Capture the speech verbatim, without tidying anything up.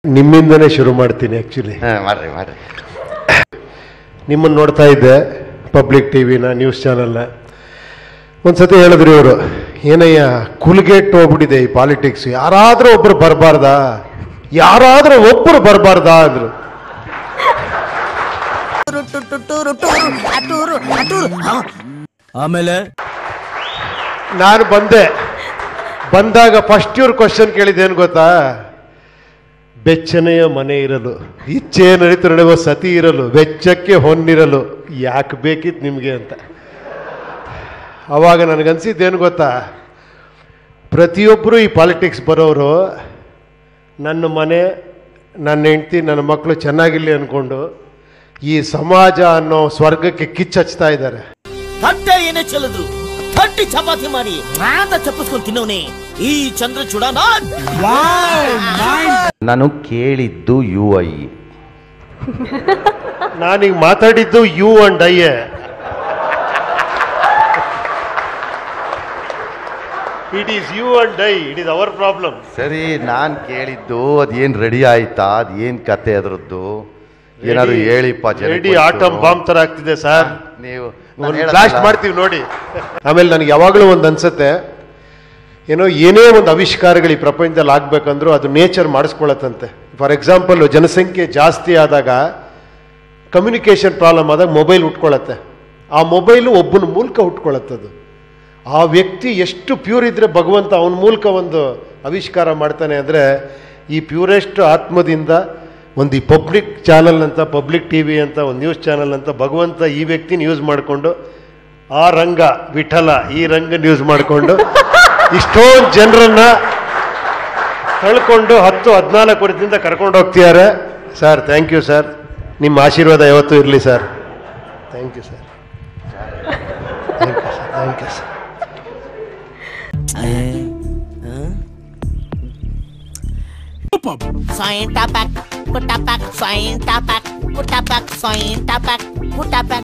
ನಿಮ್ಮಿಂದನೇ ಶುರು ಮಾಡ್ತೀನಿ ಆ್ಯಕ್ಚುಲಿ. ಹಾಂ ಮಾಡ್ರಿ ಮಾಡ್ರಿ. ನಿಮ್ಮನ್ನು ನೋಡ್ತಾ ಇದ್ದೆ ಪಬ್ಲಿಕ್ ಟಿ ವಿನ ನ್ಯೂಸ್ ಚಾನಲ್ನ. ಒಂದು ಸತಿ ಹೇಳಿದ್ರು ಇವರು, ಏನಯ್ಯ ಕುಲ್ಗೆಟ್ ಹೋಗ್ಬಿಟ್ಟಿದೆ ಈ ಪಾಲಿಟಿಕ್ಸ್, ಯಾರಾದರೂ ಒಬ್ಬರು ಬರಬಾರ್ದಾ, ಯಾರಾದರೂ ಒಬ್ಬರು ಬರಬಾರ್ದಾ ಅಂದರು. ಆಮೇಲೆ ನಾನು ಬಂದೆ. ಬಂದಾಗ ಫಸ್ಟ್ ಇವ್ರ ಕ್ವಶನ್ ಕೇಳಿದ್ದೇನು ಗೊತ್ತಾ? ಬೆಚ್ಚನೆಯ ಮನೆ ಇರಲು, ಇಚ್ಛೆ ನಡೀತು ನಡೆಯುವ ಸತಿ ಇರಲು, ವೆಚ್ಚಕ್ಕೆ ಹೊನ್ನಿರಲು ಯಾಕೆ ಬೇಕಿತ್ತು ನಿಮಗೆ ಅಂತ. ಆವಾಗ ನನಗನ್ಸಿದ್ದೇನು ಗೊತ್ತಾ, ಪ್ರತಿಯೊಬ್ಬರು ಈ ಪಾಲಿಟಿಕ್ಸ್ ಬರೋರು ನನ್ನ ಮನೆ, ನನ್ನ ಹೆಂಡತಿ, ನನ್ನ ಮಕ್ಕಳು ಚೆನ್ನಾಗಿರಲಿ ಅಂದ್ಕೊಂಡು ಈ ಸಮಾಜ ಅನ್ನೋ ಸ್ವರ್ಗಕ್ಕೆ ಕಿಚ್ಚಚ್ತಾ ಇದ್ದಾರೆ. ತಟ್ಟೆ ಏನೇ ಚೆಲ್ಲಿದ್ರು ತಟ್ಟಿ ಚಪಾತಿ ಮಾಡಿ ಅಂತ ಚಪ್ಪಿಸ್ಕೊಂಡು ತಿನ್ನೋನೆ ಈ ಚಂದ್ರಚೂಡ. ನಾನು ಕೇಳಿದ್ದು ಯು ಐ, ನಾನೀಗ ಮಾತಾಡಿದ್ದು you and I. It is you and I, it is our problem. ಸರಿ, ನಾನು ಕೇಳಿದ್ದು ಅದೇನು ರೆಡಿ ಆಯ್ತಾ, ಅದೇನು ಕತೆ ಅದರದ್ದು ಏನಾದ್ರು ಹೇಳಿಪ್ಪ. ರೆಡಿ ಆಟಮ್ ಬಾಂಬ್ ತರ ಆಗ್ತಿದೆ ಸರ್, ನೀವು ಬ್ಲಾಸ್ಟ್ ಮಾಡ್ತೀವಿ ನೋಡಿ. ಆಮೇಲೆ ನನಗೆ ಯಾವಾಗಲೂ ಒಂದು ಅನ್ಸುತ್ತೆ, ಏನೋ ಏನೇ ಒಂದು ಆವಿಷ್ಕಾರಗಳು ಈ ಪ್ರಪಂಚದಲ್ಲಿ ಆಗ್ಬೇಕಂದ್ರೂ ಅದು ನೇಚರ್ ಮಾಡಿಸ್ಕೊಳತ್ತಂತೆ. ಫಾರ್ ಎಕ್ಸಾಂಪಲ್, ಜನಸಂಖ್ಯೆ ಜಾಸ್ತಿ ಆದಾಗ ಕಮ್ಯುನಿಕೇಷನ್ ಪ್ರಾಬ್ಲಮ್ ಆದಾಗ ಮೊಬೈಲ್ ಹುಟ್ಕೊಳತ್ತೆ. ಆ ಮೊಬೈಲು ಒಬ್ಬನ ಮೂಲಕ ಹುಟ್ಕೊಳತ್ತದು. ಆ ವ್ಯಕ್ತಿ ಎಷ್ಟು ಪ್ಯೂರ್ ಇದ್ರೆ ಭಗವಂತ ಅವನ ಮೂಲಕ ಒಂದು ಆವಿಷ್ಕಾರ ಮಾಡ್ತಾನೆ ಅಂದರೆ, ಈ ಪ್ಯೂರೆಸ್ಟ್ ಆತ್ಮದಿಂದ ಒಂದು ಈ ಪಬ್ಲಿಕ್ ಚಾನಲ್ ಅಂತ, ಪಬ್ಲಿಕ್ ಟಿ ವಿ ಅಂತ, ಒಂದು ನ್ಯೂಸ್ ಚಾನಲ್ ಅಂತ ಭಗವಂತ ಈ ವ್ಯಕ್ತಿನ ಯೂಸ್ ಮಾಡಿಕೊಂಡು, ಆ ರಂಗ ವಿಠಲ ಈ ರಂಗನ ಯೂಸ್ ಮಾಡಿಕೊಂಡು ಇಷ್ಟೊಂದು ಜನರನ್ನ ತಳ್ಕೊಂಡು ಹತ್ತು ಹದಿನಾಲ್ಕು ವರ್ಷದಿಂದ ಕರ್ಕೊಂಡು ಹೋಗ್ತಿದ್ದಾರೆ. ಸರ್ ಥ್ಯಾಂಕ್ ಯು ಸರ್, ನಿಮ್ಮ ಆಶೀರ್ವಾದ ಯಾವತ್ತೂ ಇರಲಿ sir. Thank you sir, thank you sir, thank you sir. Soin tapak, putapak, soin tapak, putapak, soin tapak, putapak.